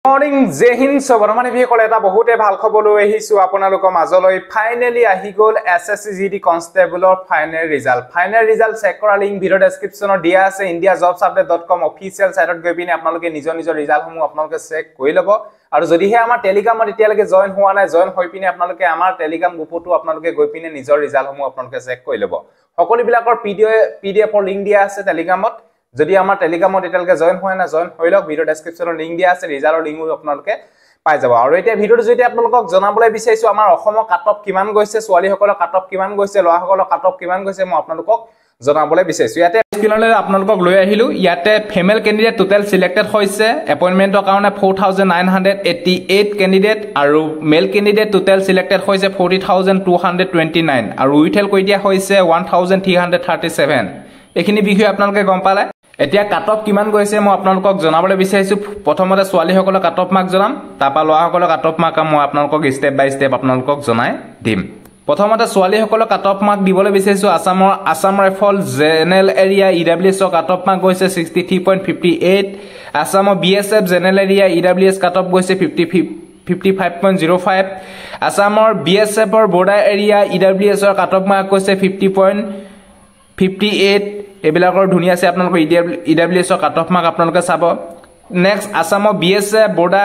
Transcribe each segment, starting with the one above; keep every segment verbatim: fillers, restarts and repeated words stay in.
Morning জয় হিন্দ সবরমানি ভিকল এটা বহুতে ভাল খবৰ লৈ আহিছো আপোনালোকৰ মাজলৈ ফাইনালি আহি গল এসএসসি জিডি কনস্টেবলৰ final result final result check কৰা লিংক ভিডিও ডেসক্ৰিপচনত দিয়া আছে india jobs update dot com official সাইটত গৈ পিনে আপোনালোকে নিজৰ নিজৰ ৰিজাল্টসমূহ আপোনালোকে চেক কৰি ল'ব আৰু যদিহে আমাৰ টেলিগ্ৰামত এতিয়ালৈকে জয়েন হোৱা নাই জয়েন হৈ পিনে আপোনালোকে আমাৰ টেলিগ্ৰাম গ্ৰুপটো আপোনালোকে গৈ পিনে নিজৰ ৰিজাল্টসমূহ আপোনালোকে চেক কৰি ল'ব সকলোবিলাকৰ পিডিএফৰ লিংক দিয়া আছে টেলিগ্ৰামত যদি আমাৰ টেলিগ্ৰামত এতিয়ালৈকে জয়েন হোৱা নাই জয়েন হৈ লওক ভিডিও ডেসক্ৰিপচনৰ লিংক দিয়া আছে ৰিজাল্টৰ লিংকও আপোনালোকে পাই যাব আৰু এতিয়া ভিডিওটো যদি আপোনালোকক জনাবলৈ বিচাৰিছো আমাৰ অসমৰ কাটঅফ কিমান গৈছে ছোৱালীসকলৰ কাটঅফ কিমান গৈছে ল'ৰাসকলৰ কাটঅফ কিমান গৈছে মই আপোনালোকক জনাবলৈ বিচাৰিছো ইয়াতে স্ক্ৰিনলৈ আপোনালোকক লৈ আহিলো ইয়াতে ফিমেল ক্যান্ডিডেট টোটাল সিলেক্টেড হৈছে এপইন্টমেন্টৰ কাৰণে four thousand nine hundred eighty-eight candidate আৰু মেল ক্যান্ডিডেট টোটাল সিলেক্টেড হৈছে forty thousand two hundred twenty-nine আৰু উইথেল কৈ দিয়া হৈছে one thousand three hundred thirty-seven এখিনি বিষয় আপোনালোকে গম পালে এতিয়া কাটঅফ কিমান গৈছে মই আপোনালোকক জনাবলৈ বিচাৰিছো প্ৰথমতে ছোৱালীসকলৰ কাটঅফ মাৰ্ক জনাম তাৰপা ল'ৰাসকলৰ কাটঅফ মাৰ্ক মই আপোনালোকক স্টেপ বাই স্টেপ আপোনালোকক জনাই দিম প্ৰথমতে ছোৱালীসকলৰ কাটঅফ মাৰ্ক দিবলৈ বিচাৰিছো আসামৰ Assam rifle general area EWS ৰ কাটঅফ মাৰ্ক গৈছে sixty-three point five eight আসামৰ BSF general area EWS cutoff গৈছে fifty-five point zero five আসামৰ বিএছএফ ৰ বৰ্ডাৰ এৰিয়া ইডব্লিউএছ ৰ কাটঅফ মাৰ্ক গৈছে fifty point five eight এবিলাকৰ ধুনিয়া আছে আপোনালোকৰ ইডব্লিউএছ ৰ কাটঅফ মাৰ্ক আপোনালোকে চাব নেক্সট আসামৰ BSF border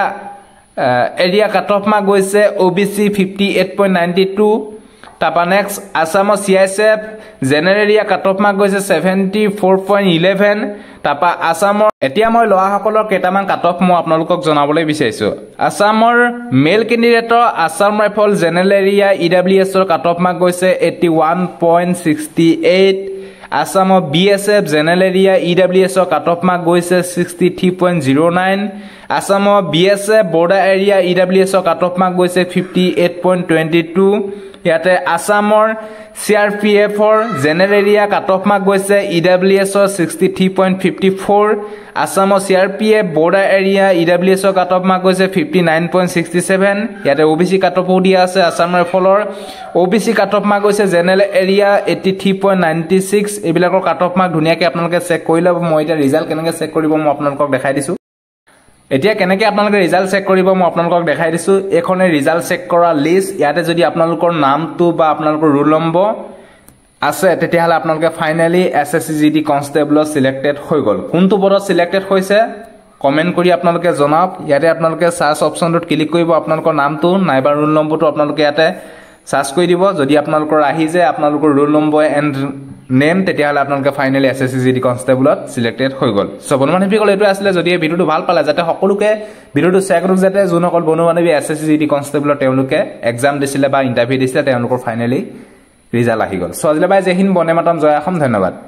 area cutoff mark গৈছে OBC fifty-eight point nine two তাৰপা নেক্সট আসামৰ সিআইএছএফ জেনেৰেল এৰিয়া কাটঅফ মাৰ্ক গৈছে seventy-four point eleven তাৰপা আসামৰ এতিয়া মই ল'ৰাসকলৰ কেইটামান কাটঅফ মই আপোনালোকক জনাবলৈ বিচাৰিছো আসামৰ মেল ক্যান্ডিডেটৰ Assam rifle general area EWS ৰ কাটঅফ মাৰ্ক গৈছে eighty-one point six eight আসামৰ বিএছএফ জেনেৰেল এৰিয়া ইডব্লিউএছ ৰ কাটঅফ মাৰ্ক গৈছে sixty-three point zero nine আসামৰ বিএছএফ বৰ্ডাৰ এৰিয়া ইডব্লিউএছ ৰ কাটঅফ মাৰ্ক গৈছে fifty-eight point two two ইয়াতে আসামৰ সিআৰপিএফ ৰ জেনেৰেল এৰিয়া কাটঅফ মাৰ্ক গৈছে ইডব্লিউএছ ৰ sixty-three point five four আসামৰ সিআৰপিএফ বৰ্ডাৰ এৰিয়া ইডব্লিউএছ ৰ কাটঅফ মাৰ্ক গৈছে fifty-nine point six seven ইয়াতে ওবিসি কাটঅফ দিয়া আছে আসাম ৰাইফলৰ ওবিসি কাটঅফ মাৰ্ক গৈছে general area eighty-three point nine six এবিলাকৰ কাটঅফ মাৰ্ক ধুনিয়াকৈ আপোনালোকে চেক কৰি ল'ব মই এটা ৰিজাল্ট কেনেকৈ চেক কৰিব মই আপোনালোকক দেখাই দিছো এতিয়া কেনেকৈ আপোনালোকে ৰিজাল্ট চেক কৰিব মই আপোনালোকক দেখাই দিছো এখনে ৰিজাল্ট চেক কৰা লিষ্ট ইয়াতে যদি আপোনালোকৰ নামটো বা আপোনালোকৰ ৰোল নম্বৰ আছে তেতিয়াহলে আপোনালোকে finally SSC GD constable selected হৈ গল কোনটো পদত সিলেক্টেড হৈছে কমেন্ট কৰি আপোনালোকে জনাওক ইয়াতে আপোনালোকে সাৰ্চ অপচনটোত ক্লিক কৰিব আপোনালোকৰ নামটো নাইবা ৰোল নম্বৰটো আপোনালোকে ইয়াতে সাৰ্চ কৰি দিব যদি আপোনালোকৰ আহি যায় আপোনালোকৰ ৰোল নম্বৰ এণ্ড নেম তেতিয়াহলে আপোনালোকে ফাইনালি এসএসসি জিডি কনস্টেবলত সিলেক্টেড হৈ গল সো বন্ধুবান্ধৱী কল এটো আছিল যদি এই ভিডিওটো ভাল পালে যাতে সকলোকে ভিডিওটো শেয়াৰ কৰক যাতে যোনসকল বন্ধুবান্ধৱী এসএসসি জিডি কনস্টেবলত তেওঁলোকে এক্সাম দিছিলে বা ইন্টাৰভিউ দিছিলে তেওঁলোকৰ ফাইনালি ৰিজাল্ট আহি গল সো আজিলৈ বাই জয় হিন্দ বন্দে মাতৰম জয় অসম ধন্যবাদ।